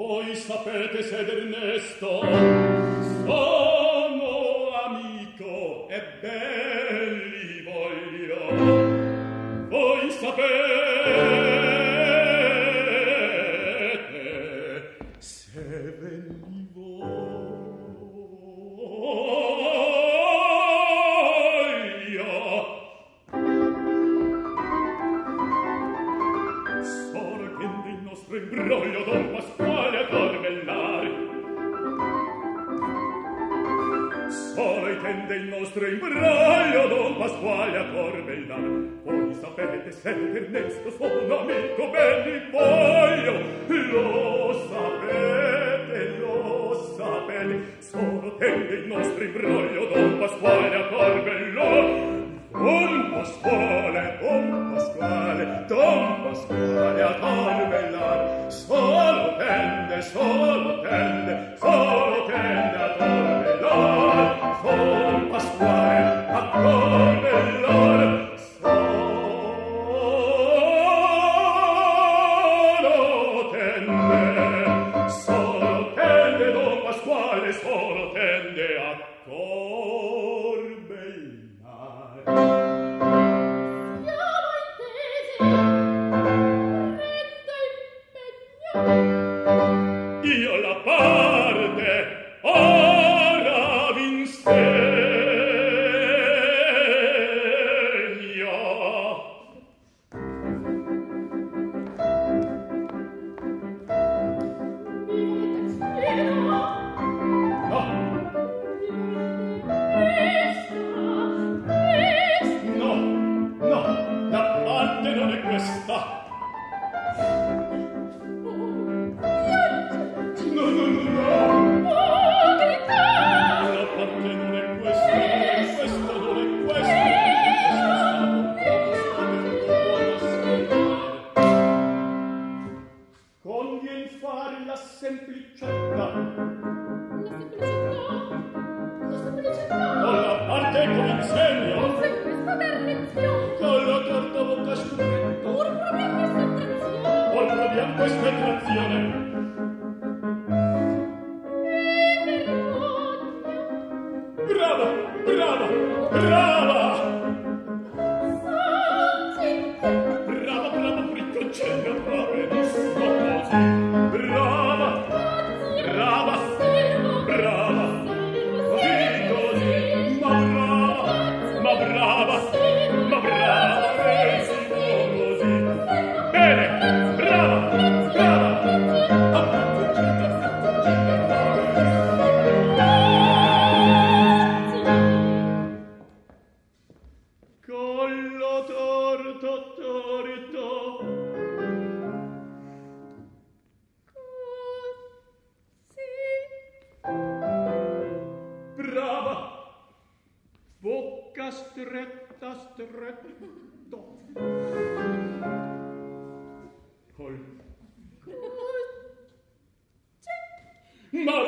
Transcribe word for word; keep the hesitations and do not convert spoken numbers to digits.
Voi sapete sed Ernesto sono amico e belli voglio. Voi sapete se belli voglio. Sorgendo il nostro imbroglio Don Pasquale a Corbellare. Solo tende il nostro imbroglio Don Pasquale a Corbellare. Voi sapete se Ernesto sono amico belli voglio. Lo sapete, lo sapete. Solo tende il nostro imbroglio Don Pasquale a Corbellare. Don Pasquale, Don Pasquale, Don Pasquale a Corbellare. Solo tende, solo tende, solo tende a Corbellare. Don Pasquale a Corbellare. Solo tende, solo tende Don Pasquale, solo tende a Corbellare. Siamo intesi, retta impegno. Io la parte ora v'insegno. No, no, no, la parte non è questa. No, no, no, no. La parte non è questa, non è questa, non è questa. Convien fare la semplicetta. Con la parte con insegno. Con la torta bocca stretta. Polvere bianco e spettrazione. Brava, brava, brava. Brava, brava, bricconcella, brava, benissimo così. Brava, brava, brava, così, così. Ma brava, ma brava, ma brava, benissimo così. Bene, brava, brava. Collo torto, torto. Brava. Bocca stretta, stretto. Col. Ma